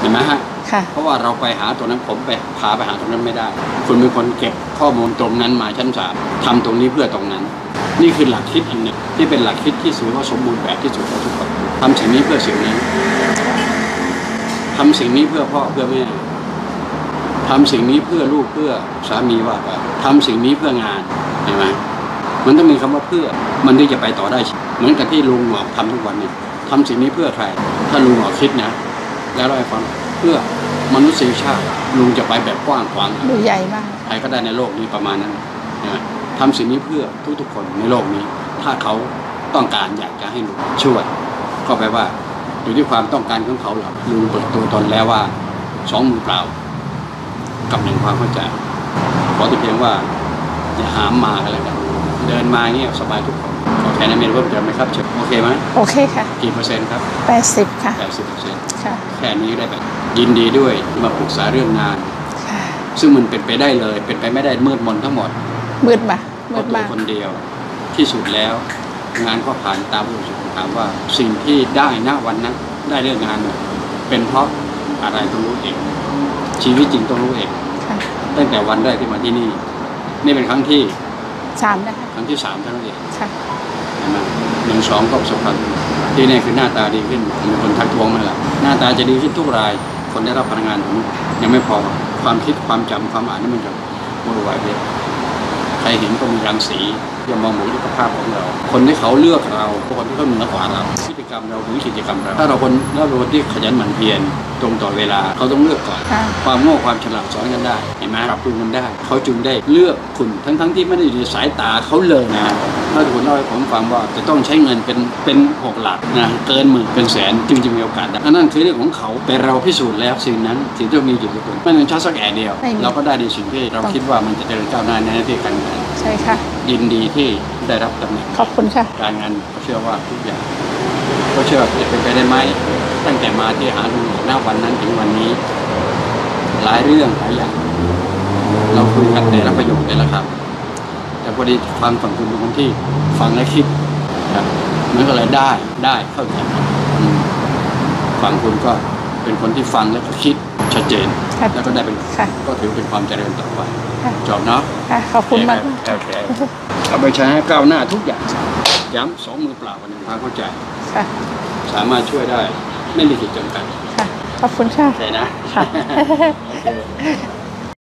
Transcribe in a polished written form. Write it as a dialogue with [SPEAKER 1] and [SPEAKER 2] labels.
[SPEAKER 1] ห็นไหมฮะ
[SPEAKER 2] ค่ะ
[SPEAKER 1] เพราะว่าเราไปหาตรงนั้นผมไปพาไปหาตรงนั้นไม่ได้คุณเป็นคนเก็บข้อมูลตรงนั้นมาชั้น3ทำตรงนี้เพื่อตรงนั้นนี่คือหลักคิดอันหนึ่งที่เป็นหลักคิดที่ถือว่าสมบูรณ์แบบที่สุดของทุกคนทำสิ่งนี้เพื่อสิ่งนี้ทำสิ่งนี้เพื่อพ่อเพื่อแม่ทำสิ่งนี้เพื่อลูกเพื่อสามีว่าทำสิ่งนี้เพื่องานเห็นไหมมันต้องมีคำว่าเพื่อมันที่จะไปต่อได้เหมือนกับที่ลุงหมอทำทุกวันนี้ทำสิ่งนี้เพื่อใครถ้าลุงหมอคิดนะแล้วเราให้ฟังเพื่อมนุษยชาติลุงจะไปแบบกว้างขวาง
[SPEAKER 2] ดูใหญ่มาก
[SPEAKER 1] ใครก็ได้ในโลกนี้ประมาณนั้นนะทำสิ่งนี้เพื่อทุกคนในโลกนี้ถ้าเขาต้องการอยากจะให้ลุงช่วยก็แปลว่าอยู่ที่ความต้องการของเขาหรอกลุงเปิดตัวตนแล้วว่า2 มือเปล่ากับ1 ความเข้าใจขอแต่เพียงว่าอย่าหามมาอะไรกันเดินมาเงี้ยสบายทุกคนขอแค่นั้นเองเพิ่มเติมไหมครับเชฟโอเคไหม
[SPEAKER 2] โอเคค่ะ
[SPEAKER 1] กี่เปอร์เซ็นต์ครับ
[SPEAKER 2] 80ค่ะ
[SPEAKER 1] 80%
[SPEAKER 2] ค่ะ
[SPEAKER 1] แค่นี้ได้แบบยินดีด้วยมาปรึกษาเรื่องงานซึ่งมันเป็นไปได้เลยเป็นไปไม่ได้มืดมนทั้งหมด
[SPEAKER 2] มืดมา
[SPEAKER 1] มืดมากคนเดียวที่สุดแล้วงานก็ผ่านตามรูปแบบถามว่าสิ่งที่ได้ณวันนั้นได้เรื่องงานเป็นเพราะอะไรต้องรู้เองชีวิตจริงต้องรู้เองตั้งแต่วันแรกที่มาที่นี่เป็นครั้งที่
[SPEAKER 2] 3นะคะ
[SPEAKER 1] ครั้งที่3เท่านั้นเอง
[SPEAKER 2] ค่ะ
[SPEAKER 1] 1 2ก็ประสบความสำเร็จที่นี่คือหน้าตาดีขึ้นมีคนทักท้วงมาแล้วหน้าตาจะดีขึ้นทุกรายคนได้รับพลังงานของยังไม่พอความคิดความจำความอ่านนี่มันจะมโนไวเยอะใครเห็นก็มีรังสีจะมองหมู่สุขภาพของเราคนที่เขาเลือกเราคนที่เขาเหนือกว่าเราพฤติกรรมเราหรือกิจกรรมเราถ้าเราคนที่ขยันหมั่นเพียรตรงต่อเวลาเขาต้องเลือกก่อนความโง่ความฉลาดสอนกันได้เห็นไหมปรับปรุงกันได้เขาจึงได้เลือกคุณทั้งที่ไม่ได้อยู่ในสายตาเขาเลยนะถ้าคุณเล่าให้ผมฟังว่าจะต้องใช้เงินเป็น6 หลักนะเกิน10,000เป็นแสนจึงจะมีโอกาสได้นั่นคือเรื่องของเขาแต่เราพิสูจน์แล้วสิ่งนั้นสิ่งที่มีอยู่กับคุณไม่ต้องใช้สักแอะเดียวเราก็ได้ในสิ่งที่เราคิดว่ามันจะเจริญก้าวหน้าในหน้าที่การงาน
[SPEAKER 2] ใช่ค่ะ
[SPEAKER 1] ยินดีที่ได้รับตำแหน่ง
[SPEAKER 2] ขอบคุณค่ะ
[SPEAKER 1] การงานก็เชื่อว่าทุกอย่างก็เชื่อว่าจะเป็นไปได้ไหมตั้งแต่มาที่หาลุงหน้าวันนั้นถึงวันนี้หลายเรื่องหลายอย่างเราคุยกันในรับประโยชน์เลยละครับแต่พอดีฟังฝั่งคุณเป็นคนที่ฟังและคิดครับเหมือนกับอะไรได้เข้าใจฝั่งคุณก็เป็นคนที่ฟังและคิดชัดเจนแล้วก็ได้เป็นก็ถือเป็นความเจริญต่อไปจบเนาะ
[SPEAKER 2] ขอบคุณมาก
[SPEAKER 1] เอาไปใช้ให้ก้าวหน้าทุกอย่างย้ำ2 มือเปล่ากับ1 ความเข้าใจสามารถช่วยได้ไม่มีขีดจำกัด
[SPEAKER 2] ขอบคุณค่ะ
[SPEAKER 1] ใช่นะ